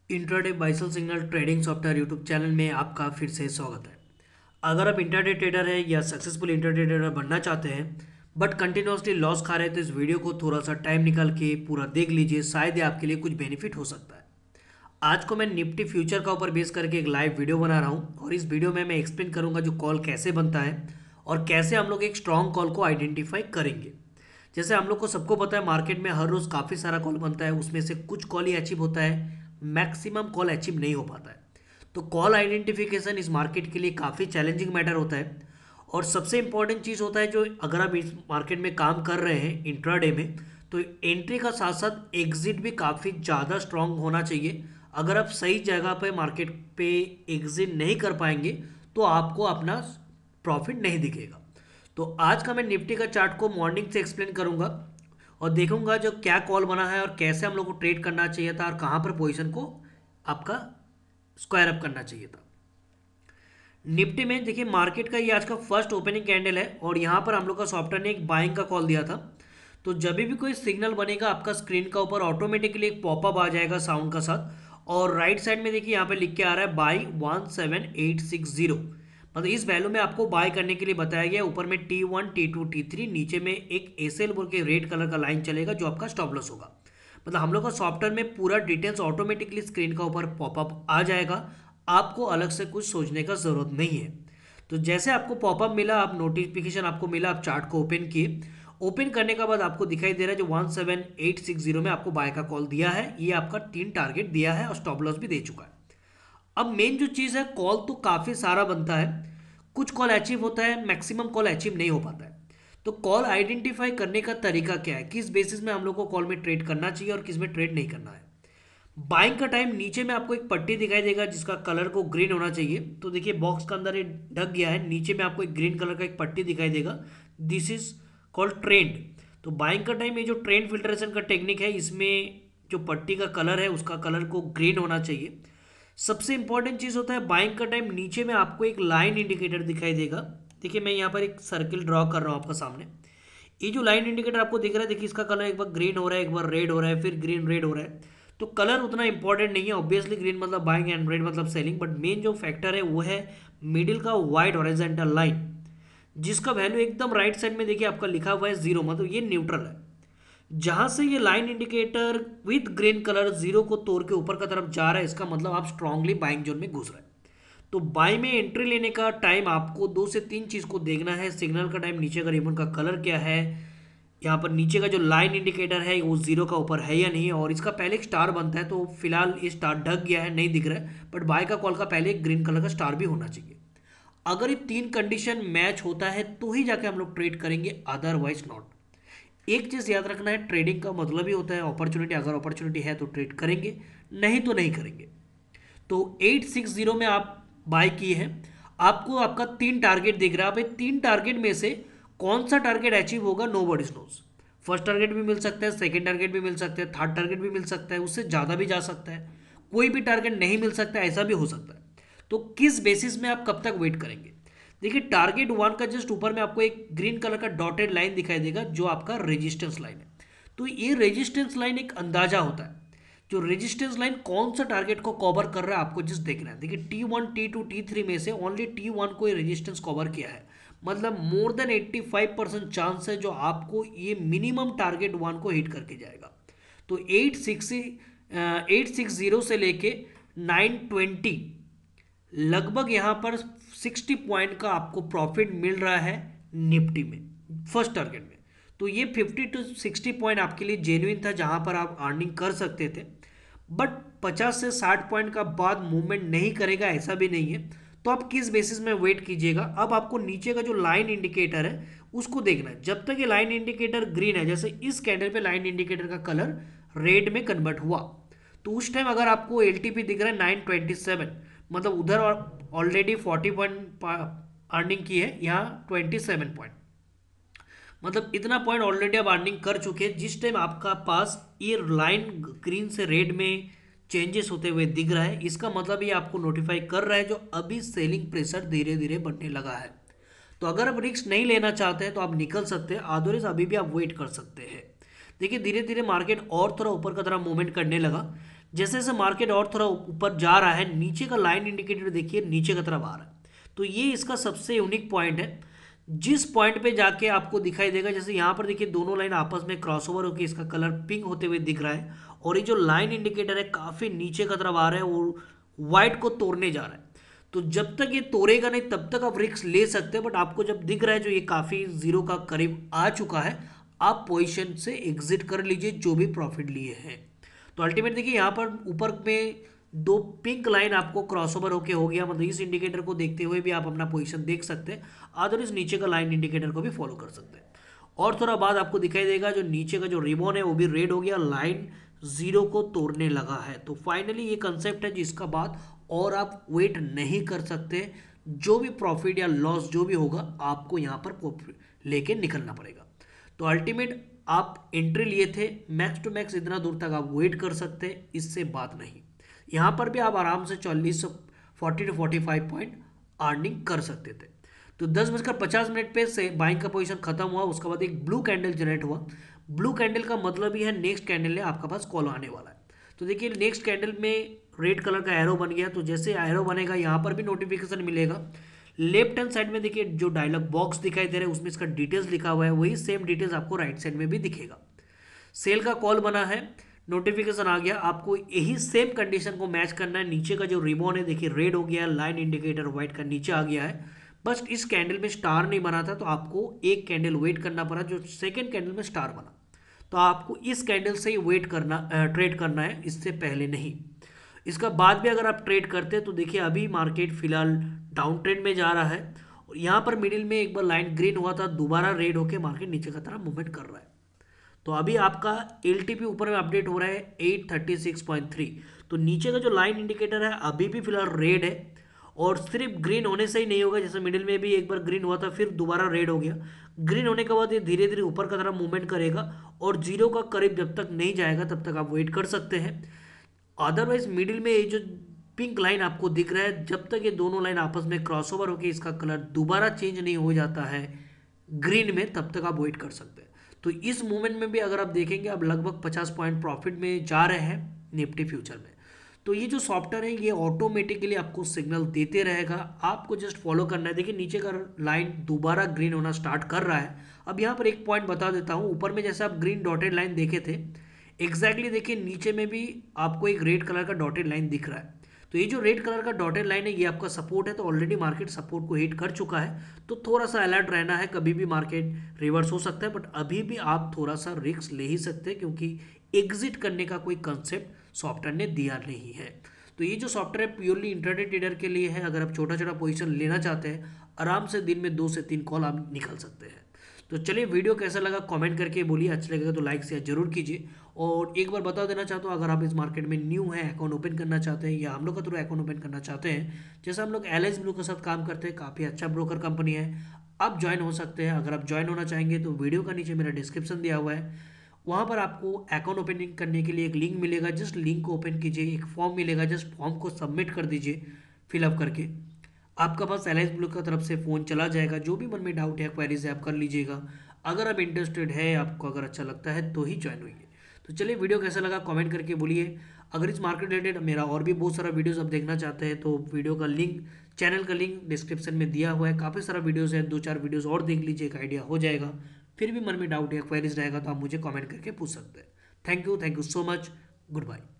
Intraday buy sell signal trading software YouTube channel में आपका फिर से स्वागत है। अगर आप इंट्राडे ट्रेडर है या सक्सेसफुल इंट्राडे ट्रेडर बनना चाहते हैं बट कंटिन्यूसली लॉस खा रहे हैं तो इस वीडियो को थोड़ा सा टाइम निकाल के पूरा देख लीजिए, शायद ये आपके लिए कुछ बेनिफिट हो सकता है। आज को मैं निफ्टी फ्यूचर का ऊपर बेस करके एक लाइव वीडियो बना रहा हूँ और इस वीडियो में मैं एक्सप्लेन करूंगा जो कॉल कैसे बनता है और कैसे हम लोग एक स्ट्रॉन्ग कॉल को आइडेंटिफाई करेंगे। जैसे हम लोग को सबको पता है मार्केट में हर रोज काफ़ी सारा कॉल बनता है, उसमें से कुछ कॉल ही अचीव होता है, मैक्सिमम कॉल अचीव नहीं हो पाता है। तो कॉल आइडेंटिफिकेशन इस मार्केट के लिए काफ़ी चैलेंजिंग मैटर होता है और सबसे इंपॉर्टेंट चीज़ होता है जो अगर आप इस मार्केट में काम कर रहे हैं इंट्राडे में, तो एंट्री का साथ साथ एग्जिट भी काफ़ी ज़्यादा स्ट्रांग होना चाहिए। अगर आप सही जगह पे मार्केट पे एग्जिट नहीं कर पाएंगे तो आपको अपना प्रॉफिट नहीं दिखेगा। तो आज का मैं निफ्टी का चार्ट को मॉर्निंग से एक्सप्लेन करूंगा और देखूंगा जो क्या कॉल बना है और कैसे हम लोग को ट्रेड करना चाहिए था और कहाँ पर पोजीशन को आपका स्क्वायर अप करना चाहिए था। निफ्टी में देखिए मार्केट का ये आज का फर्स्ट ओपनिंग कैंडल है और यहाँ पर हम लोग का सॉफ्टवेयर ने एक बाइंग का कॉल दिया था। तो जब भी कोई सिग्नल बनेगा आपका स्क्रीन का ऊपर ऑटोमेटिकली एक पॉपअप आ जाएगा साउंड का साथ और राइट साइड में देखिए यहाँ पे लिख के आ रहा है बाई 17860। मतलब इस वैल्यू में आपको बाय करने के लिए बताया गया है। ऊपर में T1 T2 T3, नीचे में एक एसएल बोल के रेड कलर का लाइन चलेगा जो आपका स्टॉप लॉस होगा। मतलब हम लोग का सॉफ्टवेयर में पूरा डिटेल्स ऑटोमेटिकली स्क्रीन का ऊपर पॉपअप आ जाएगा, आपको अलग से कुछ सोचने का ज़रूरत नहीं है। तो जैसे आपको पॉपअप मिला, आप नोटिफिकेशन आपको मिला, आप चार्ट को ओपन किए, ओपन करने के बाद आपको दिखाई दे रहा है जो 17860 में आपको बाय का कॉल दिया है, ये आपका 3 टारगेट दिया है और स्टॉप लॉस भी दे चुका है। अब मेन जो चीज़ है, कॉल तो काफ़ी सारा बनता है, कुछ कॉल अचीव होता है, मैक्सिमम कॉल अचीव नहीं हो पाता है। तो कॉल आइडेंटिफाई करने का तरीका क्या है, किस बेसिस में हम लोग को कॉल में ट्रेड करना चाहिए और किस में ट्रेड नहीं करना है। बाइंग का टाइम नीचे में आपको एक पट्टी दिखाई देगा जिसका कलर को ग्रीन होना चाहिए। तो देखिए बॉक्स का अंदर ये ढक गया है, नीचे में आपको एक ग्रीन कलर का एक पट्टी दिखाई देगा, दिस इज कॉल्ड ट्रेंड। तो बाइंग का टाइम ये जो ट्रेंड फिल्ट्रेशन का टेक्निक है, इसमें जो पट्टी का कलर है उसका कलर को ग्रीन होना चाहिए। सबसे इंपॉर्टेंट चीज़ होता है बाइंग का टाइम, नीचे में आपको एक लाइन इंडिकेटर दिखाई देगा। देखिए मैं यहाँ पर एक सर्किल ड्रॉ कर रहा हूँ आपका सामने। ये जो लाइन इंडिकेटर आपको दिख रहा है, देखिए इसका कलर एक बार ग्रीन हो रहा है, एक बार रेड हो रहा है, फिर ग्रीन रेड हो रहा है। तो कलर उतना इंपॉर्टेंट नहीं है, ऑब्वियसली ग्रीन मतलब बाइंग एंड रेड मतलब सेलिंग, बट मेन जो फैक्टर है वो है मिडिल का वाइड हॉरिजॉन्टल लाइन, जिसका वैल्यू एकदम राइट साइड में देखिए आपका लिखा हुआ है जीरो, मतलब ये न्यूट्रल है। जहां से ये line indicator with green colour zero को तोड़ के ऊपर का तरफ जा रहा है, इसका मतलब आप स्ट्रांगली बाइंग जोन में घुस रहे हैं। तो बाई में एंट्री लेने का टाइम आपको 2 से 3 चीज को देखना है। सिग्नल का टाइम, नीचे का रिबन का कलर क्या है, यहाँ पर नीचे का जो लाइन इंडिकेटर है वो जीरो का ऊपर है या नहीं, और इसका पहले एक स्टार बनता है। तो फिलहाल ये स्टार ढक गया है, नहीं दिख रहा है, बट बाय का कॉल का पहले एक ग्रीन कलर का स्टार भी होना चाहिए। अगर ये 3 कंडीशन मैच होता है तो ही जाके हम लोग ट्रेड करेंगे, अदरवाइज नॉट। एक चीज़ याद रखना है, ट्रेडिंग का मतलब ही होता है अपॉर्चुनिटी। अगर अपॉर्चुनिटी है तो ट्रेड करेंगे, नहीं तो नहीं करेंगे। तो 860 में आप बाय किए हैं, आपको आपका 3 टारगेट दिख रहा है। आप 3 टारगेट में से कौन सा टारगेट अचीव होगा, nobody knows. First target भी मिल सकता है, सेकंड टारगेट भी मिल सकता है, थर्ड टारगेट भी मिल सकता है, उससे ज़्यादा भी जा सकता है, कोई भी टारगेट नहीं मिल सकता, ऐसा भी हो सकता है। तो किस बेसिस में आप कब तक वेट करेंगे। देखिए टारगेट 1 का जस्ट ऊपर में आपको एक ग्रीन कलर का डॉटेड लाइन दिखाई देगा जो आपका रेजिस्टेंस लाइन है। तो ये रेजिस्टेंस लाइन एक अंदाजा होता है, जो रेजिस्टेंस लाइन कौन सा टारगेट को कवर कर रहा है आपको जस्ट देखना है। देखिए T1 T2 T3 में से ओनली T1 को ये रेजिस्टेंस कवर किया है, मतलब मोर देन 85% चांस है जो आपको ये मिनिमम टारगेट 1 को हिट करके जाएगा। तो 860 से लेके 920 लगभग यहाँ पर 60 पॉइंट का आपको प्रॉफिट मिल रहा है निफ्टी में फर्स्ट टारगेट में। तो ये 50 to 60 पॉइंट आपके लिए जेन्युइन था जहाँ पर आप अर्निंग कर सकते थे, बट 50 से 60 पॉइंट का बाद मूवमेंट नहीं करेगा ऐसा भी नहीं है। तो आप किस बेसिस में वेट कीजिएगा। अब आपको नीचे का जो लाइन इंडिकेटर है उसको देखना है। जब तक ये लाइन इंडिकेटर ग्रीन है, जैसे इस कैंडल पे लाइन इंडिकेटर का कलर रेड में कन्वर्ट हुआ, तो उस टाइम अगर आपको एलटीपी दिख रहा है 927, मतलब उधर ऑलरेडी 40 पॉइंट अर्निंग की है, यहाँ 27 पॉइंट, मतलब इतना पॉइंट ऑलरेडी आप अर्निंग कर चुके हैं। जिस टाइम आपका पास ये लाइन ग्रीन से रेड में चेंजेस होते हुए दिख रहा है, इसका मतलब ये आपको नोटिफाई कर रहा है जो अभी सेलिंग प्रेशर धीरे धीरे बढ़ने लगा है। तो अगर आप रिस्क नहीं लेना चाहते हैं तो आप निकल सकते हैं, अदरवाइज अभी भी आप वेट कर सकते हैं। देखिए धीरे धीरे मार्केट और थोड़ा ऊपर का तरह मूवमेंट करने लगा। जैसे जैसे मार्केट और थोड़ा ऊपर जा रहा है, नीचे का लाइन इंडिकेटर देखिए नीचे की तरफ आ रहा है। तो ये इसका सबसे यूनिक पॉइंट है। जिस पॉइंट पे जाके आपको दिखाई देगा, जैसे यहाँ पर देखिए दोनों लाइन आपस में क्रॉसओवर होकर इसका कलर पिंक होते हुए दिख रहा है, और ये जो लाइन इंडिकेटर है काफ़ी नीचे की तरफ आ रहा है और वाइट को तोड़ने जा रहा है। तो जब तक ये तोड़ेगा नहीं तब तक आप रिस्क ले सकते हैं, बट आपको जब दिख रहा है जो ये काफ़ी जीरो का करीब आ चुका है, आप पोजीशन से एग्जिट कर लीजिए जो भी प्रॉफिट लिए हैं। तो अल्टीमेट देखिए यहाँ पर ऊपर में दो पिंक लाइन आपको क्रॉसओवर होके हो गया, मतलब इस इंडिकेटर को देखते हुए भी आप अपना पोजीशन देख सकते हैं, अदरवाइज नीचे का लाइन इंडिकेटर को भी फॉलो कर सकते हैं। और थोड़ा बाद आपको दिखाई देगा जो नीचे का जो रिबॉन है वो भी रेड हो गया, लाइन जीरो को तोड़ने लगा है। तो फाइनली ये कंसेप्ट है जिसका बाद और आप वेट नहीं कर सकते, जो भी प्रॉफिट या लॉस जो भी होगा आपको यहाँ पर लेके निकलना पड़ेगा। तो अल्टीमेट आप एंट्री लिए थे, मैक्स टू मैक्स इतना दूर तक आप वेट कर सकते हैं, इससे बात नहीं। यहाँ पर भी आप आराम से 40 to 45 पॉइंट अर्निंग कर सकते थे। तो 10:50 पे से बाइंग का पोजीशन खत्म हुआ, उसके बाद एक ब्लू कैंडल जनरेट हुआ। ब्लू कैंडल का मतलब ही है नेक्स्ट कैंडल है आपका पास कॉल आने वाला है। तो देखिए नेक्स्ट कैंडल में रेड कलर का एरो बन गया, तो जैसे एरो बनेगा यहाँ पर भी नोटिफिकेशन मिलेगा। लेफ्ट हैंड साइड में देखिए जो डायलॉग बॉक्स दिखाई दे रहा है उसमें इसका डिटेल्स लिखा हुआ है, वही सेम डिटेल्स आपको राइट साइड में भी दिखेगा। सेल का कॉल बना है, नोटिफिकेशन आ गया, आपको यही सेम कंडीशन को मैच करना है। नीचे का जो रिबॉन है देखिए रेड हो गया, लाइन इंडिकेटर व्हाइट का नीचे आ गया है। बस इस कैंडल में स्टार नहीं बना था, तो आपको एक कैंडल वेट करना पड़ा, जो सेकेंड कैंडल में स्टार बना। तो आपको इस कैंडल से ही वेट करना ट्रेड करना है, इससे पहले नहीं। इसका बाद भी अगर आप ट्रेड करते हैं तो देखिए अभी मार्केट फिलहाल डाउन ट्रेंड में जा रहा है, और यहाँ पर मिडिल में एक बार लाइन ग्रीन हुआ था, दोबारा रेड होकर मार्केट नीचे की तरफ मूवमेंट कर रहा है। तो अभी आपका LTP ऊपर में अपडेट हो रहा है 836.3। तो नीचे का जो लाइन इंडिकेटर है अभी भी फिलहाल रेड है, और सिर्फ ग्रीन होने से ही नहीं होगा, जैसे मिडिल में भी एक बार ग्रीन हुआ था फिर दोबारा रेड हो गया। ग्रीन होने के बाद ये धीरे धीरे ऊपर की तरफ मूवमेंट करेगा, और जीरो का करीब जब तक नहीं जाएगा तब तक आप वेट कर सकते हैं। अदरवाइज मिडिल में ये जो पिंक लाइन आपको दिख रहा है, जब तक ये दोनों लाइन आपस में क्रॉसओवर होकर इसका कलर दोबारा चेंज नहीं हो जाता है ग्रीन में, तब तक आप वेट कर सकते हैं। तो इस मूवमेंट में भी अगर आप देखेंगे अब लगभग 50 पॉइंट प्रॉफिट में जा रहे हैं निफ्टी फ्यूचर में। तो ये जो सॉफ्टवेयर है ये ऑटोमेटिकली आपको सिग्नल देते रहेगा, आपको जस्ट फॉलो करना है। देखिए नीचे का लाइन दोबारा ग्रीन होना स्टार्ट कर रहा है। अब यहाँ पर एक पॉइंट बता देता हूँ, ऊपर में जैसे आप ग्रीन डॉटेड लाइन देखे थे, एग्जैक्टली देखिए नीचे में भी आपको एक रेड कलर का डॉटेड लाइन दिख रहा है। तो ये जो रेड कलर का डॉटेड लाइन है ये आपका सपोर्ट है, तो ऑलरेडी मार्केट सपोर्ट को हिट कर चुका है। तो थोड़ा सा अलर्ट रहना है, कभी भी मार्केट रिवर्स हो सकता है, बट अभी भी आप थोड़ा सा रिस्क ले ही सकते हैं, क्योंकि एग्जिट करने का कोई कंसेप्ट सॉफ्टवेयर ने दिया नहीं है। तो ये जो सॉफ्टवेयर है प्योरली इंट्राडे ट्रेडर के लिए है। अगर आप छोटा छोटा पोजीशन लेना चाहते हैं, आराम से दिन में 2 से 3 कॉल आप निकाल सकते हैं। तो चलिए वीडियो कैसा लगा कमेंट करके बोलिए, अच्छा लगेगा तो लाइक शेयर जरूर कीजिए। और एक बार बता देना चाहता हूँ, अगर आप इस मार्केट में न्यू हैं, अकाउंट ओपन करना चाहते हैं या हम लोग का थ्रू अकाउंट ओपन करना चाहते हैं, जैसे हम लोग LS ब्लू के साथ काम करते हैं, काफ़ी अच्छा ब्रोकर कंपनी है, आप ज्वाइन हो सकते हैं। अगर आप ज्वाइन होना चाहेंगे तो वीडियो का नीचे मेरा डिस्क्रिप्शन दिया हुआ है, वहाँ पर आपको अकाउंट ओपनिंग करने के लिए एक लिंक मिलेगा, जस्ट लिंक को ओपन कीजिए, एक फॉर्म मिलेगा, जस्ट फॉर्म को सबमिट कर दीजिए फिलअप करके। आपका पास LS ब्लू की तरफ से फ़ोन चला जाएगा, जो भी मन में डाउट है क्वेरीज है आप कर लीजिएगा। अगर आप इंटरेस्टेड है, आपको अगर अच्छा लगता है तो ही ज्वाइन होइए। तो चलिए वीडियो कैसा लगा कमेंट करके बोलिए। अगर इस मार्केट रिलेटेड मेरा और भी बहुत सारा वीडियोस आप देखना चाहते हैं तो वीडियो का लिंक, चैनल का लिंक डिस्क्रिप्शन में दिया हुआ है, काफ़ी सारा वीडियोस है, 2-4 वीडियोस और देख लीजिए, एक आइडिया हो जाएगा। फिर भी मन में डाउट या क्वेरीज रहेगा तो आप मुझे कमेंट करके पूछ सकते हैं। Thank you so much, good bye.